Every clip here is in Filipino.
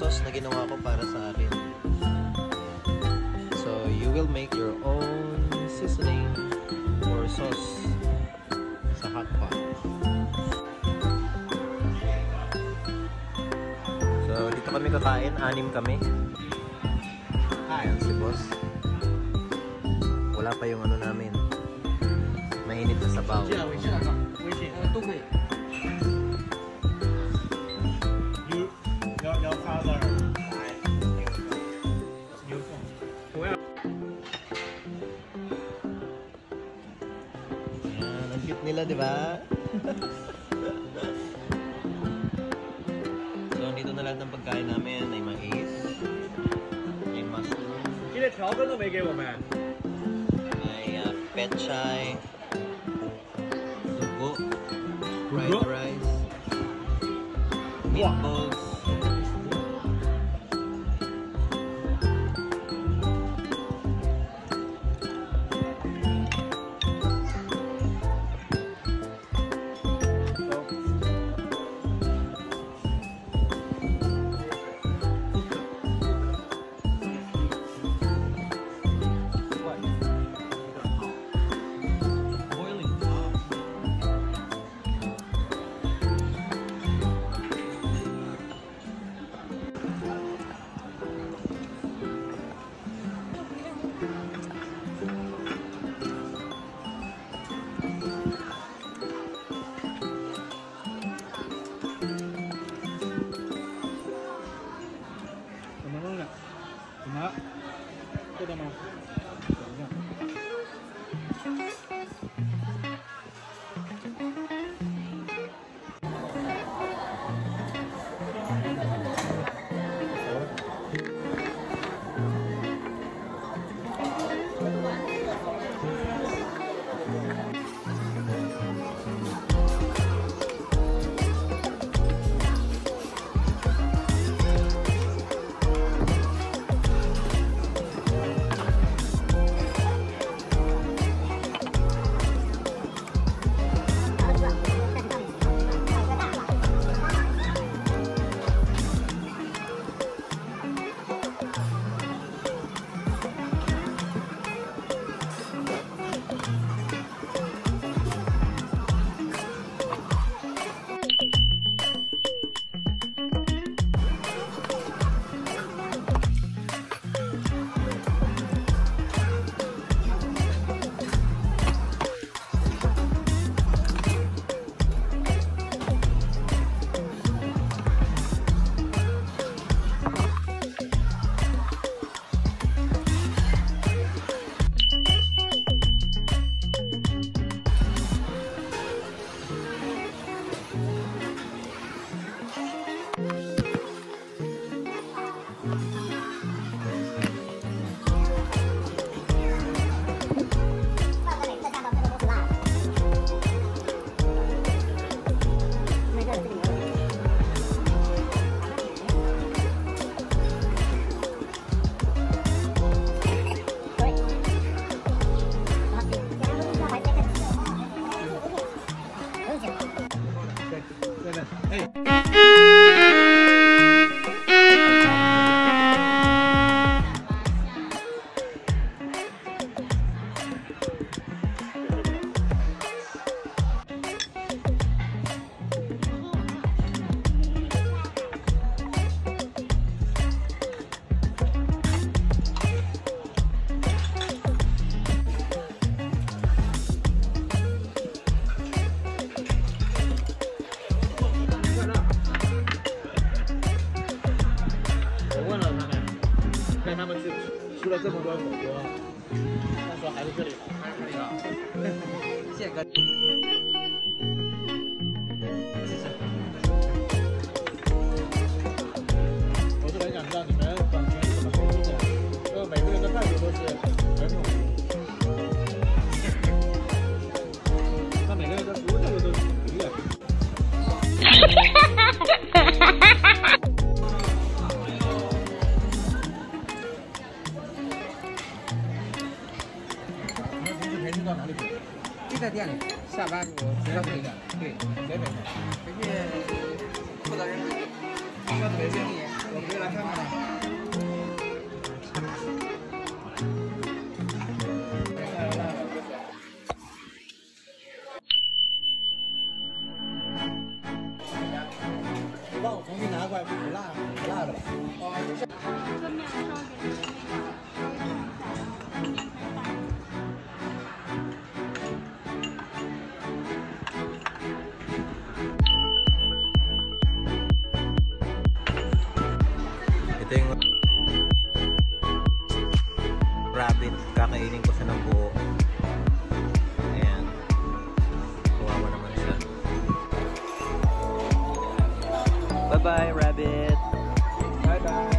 sauce na ginawa ko para sa akin. So, you will make your own seasoning or sauce sa hot pot. So, dito kami kakain. 6 kami. Ayan si boss. Wala pa yung ano namin. Mainit na sabaw. Ang cute nila, di ba? So, dito na lahat ng pagkain namin. May mais, may mushroom, may pechay, dugo, fried rice, meatballs, 在店里，下班我直接回家。对，北北。而且负责人，说特别敬业。 我回来看看吧。帮我重新拿过来，不辣的吧？哦，就是。 这面烧给你的 Ito yung rabbit. Kakainin ko siya ng buo. Ayan. Kawawa naman siya. Bye-bye, rabbit! Bye-bye.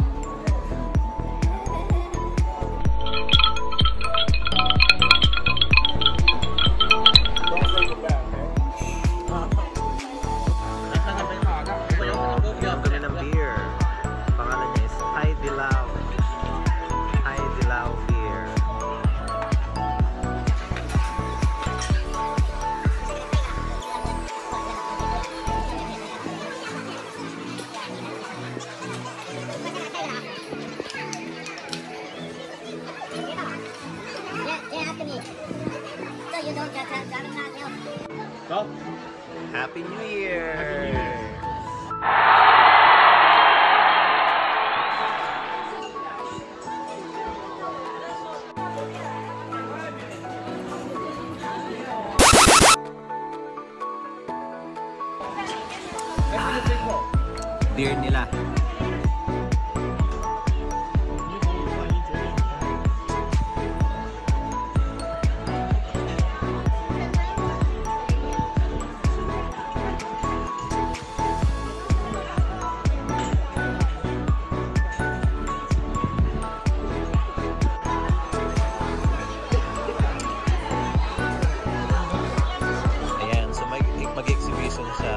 Bili ng beer. Pangalan niya is Hai Dilao. Hai Dilao beer. Go. Happy New Year! Beer nila. Ayan, so mag-exhibition siya.